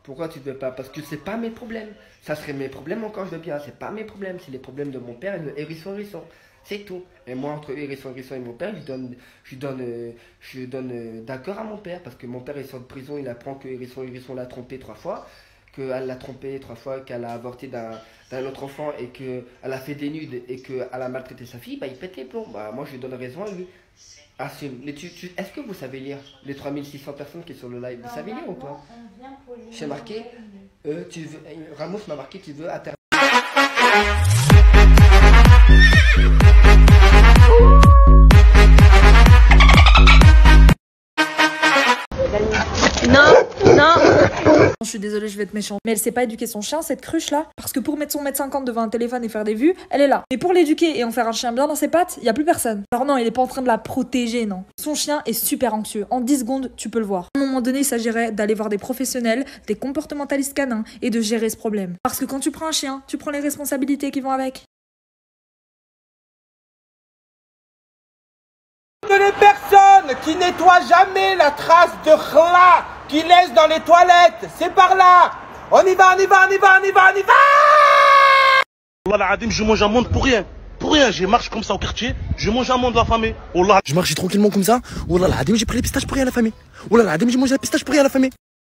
Pourquoi tu ne veux pas? Parce que c'est pas mes problèmes. Ça serait mes problèmes encore, je veux bien. C'est pas mes problèmes, c'est les problèmes de mon père et de hérisson. C'est tout. Et moi, entre hérisson et mon père, je donne d'accord à mon père. Parce que mon père, il sort de prison, il apprend que hérisson l'a trompé 3 fois. Qu'elle l'a trompé 3 fois, qu'elle a avorté d'un autre enfant et qu'elle a fait des nudes et qu'elle a maltraité sa fille, bah il pète les plombs. Bah moi, je lui donne raison à lui. Assume. Est-ce que vous savez lire les 3600 personnes qui sont sur le live? Vous savez lire ou pas? J'ai marqué, Ramos m'a marqué, tu veux intervenir. Non, non. Je suis désolée, je vais être méchante. Mais elle sait pas éduquer son chien, cette cruche là. Parce que pour mettre son 1m50 devant un téléphone et faire des vues, elle est là. Mais pour l'éduquer et en faire un chien bien dans ses pattes, y a plus personne. Alors non, il est pas en train de la protéger, non. Son chien est super anxieux. En 10 secondes, tu peux le voir. À un moment donné, il s'agirait d'aller voir des professionnels, des comportementalistes canins et de gérer ce problème. Parce que quand tu prends un chien, tu prends les responsabilités qui vont avec. Les personnes qui nettoient jamais la trace de khla qui laissent dans les toilettes, c'est par là. On y va. Wallah l'Adim, je mange un monde pour rien. Pour rien, je marche comme ça au quartier, je mange un monde de la famille. Wallah. Je marche tranquillement comme ça. Wallah l'Adim, j'ai pris les pistaches pour rien à la famille. Wallah l'Adim, j'ai mangé la pistache pour rien à la famille.